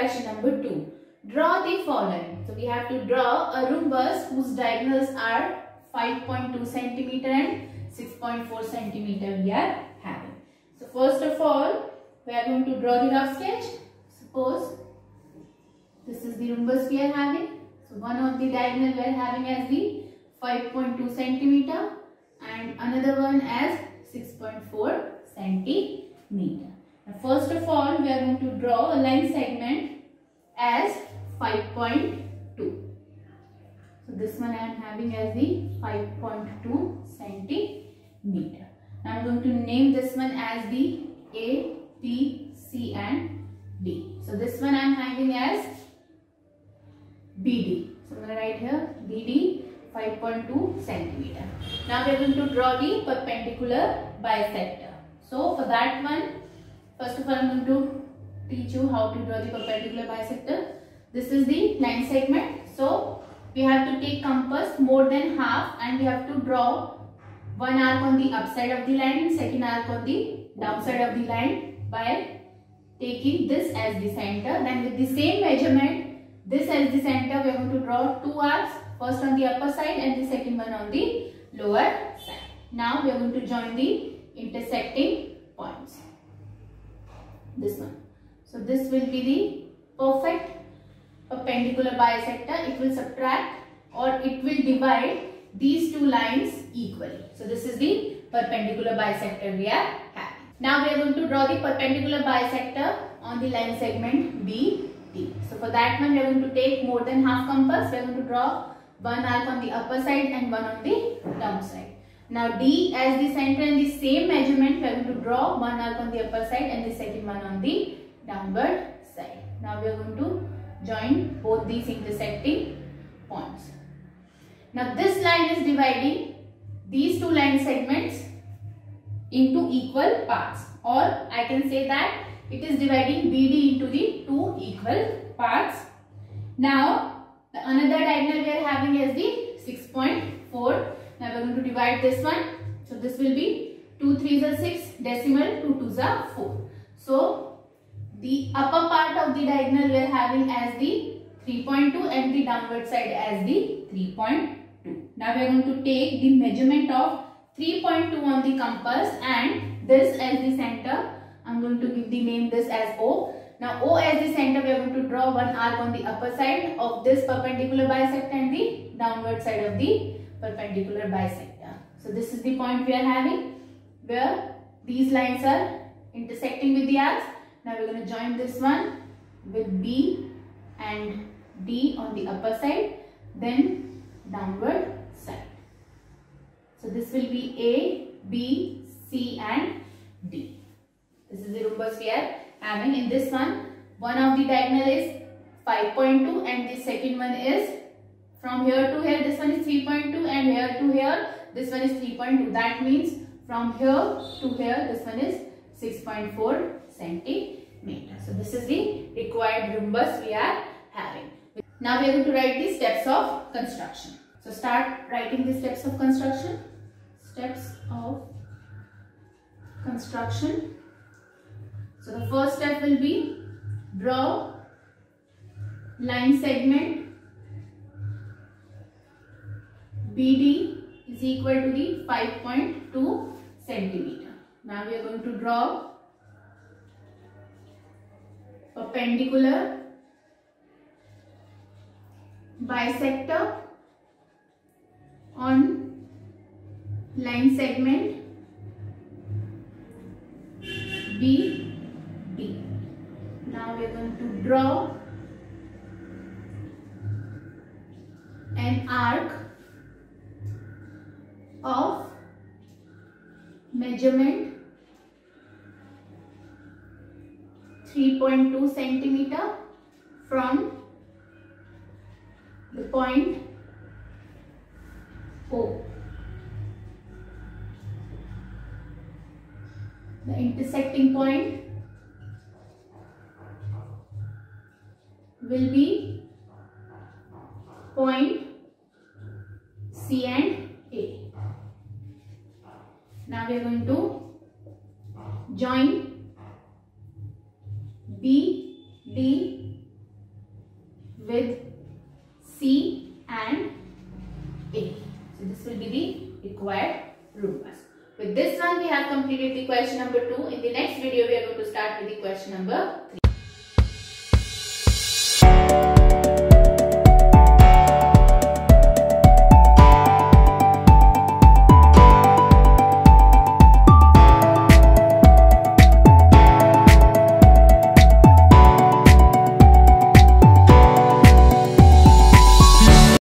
question number 2. Draw the following. So we have to draw a rhombus whose diagonals are 5.2 centimeter and 6.4 centimeter we are having. So first of all, we are going to draw the rough sketch. Suppose this is the rhombus we are having. So one of the diagonal we are having as the 5.2 centimeter and another one as 6.4 centimeter. Now first of all, we are going to draw a line segment as 5.2. So this one I am having as the 5.2 centimeter. Now I am going to name this one as the A, B, C and D. So this one I am having as BD. So I am going to write here BD 5.2 centimeter. Now we are going to draw the perpendicular bisector. So for that one, first of all I am going to teach you how to draw the perpendicular bisector. This is the line segment. So we have to take compass more than half and we have to draw one arc on the upside of the line and second arc on the downside of the line by taking this as the center. Then with the same measurement, this as the center, we are going to draw two arcs, first on the upper side and the second one on the lower side. Now we are going to join the intersecting points. This one. So this will be the perfect perpendicular bisector. It will subtract or it will divide these two lines equally. So this is the perpendicular bisector we are having. Now we are going to draw the perpendicular bisector on the line segment BD. So for that one we are going to take more than half compass. We are going to draw one arc on the upper side and one on the downside. Now D as the center and the same measurement we are going to draw one arc on the upper side and the second one on the downward side. Now we are going to join both these intersecting points. Now this line is dividing these two line segments into equal parts, or I can say that it is dividing BD into the two equal parts. Now the another diagonal we are having is the 6.4. Now we are going to divide this one. So this will be 2 3s are 6, decimal 2 2s are 4. So the upper part of the diagonal we are having as the 3.2 and the downward side as the 3.2. Now we are going to take the measurement of 3.2 on the compass and this as the center. I am going to give the name this as O. Now O as the center, we are going to draw one arc on the upper side of this perpendicular bisector and the downward side of the perpendicular bisector. So this is the point we are having where these lines are intersecting with the arcs. Now we are going to join this one with B and D on the upper side, then downward side. So this will be A, B, C and D. This is the rhombus we are having. In this one of the diagonal is 5.2 and the second one is from here to here, this one is 3.2 and here to here, this one is 3.2. That means from here to here, this one is 6.4 centimeter. So this is the required rhombus we are having. Now we are going to write the steps of construction. So start writing the steps of construction. Steps of construction. So the first step will be draw line segment BD is equal to the 5.2 centimeter. Now we are going to draw perpendicular bisector on line segment BD. Now we are going to draw an arc of measurement 3.2 centimeter from the point O. The intersecting point will be point C and A. Now we are going to join B, D completed the question number 2. In the next video, we are going to start with the question number 3.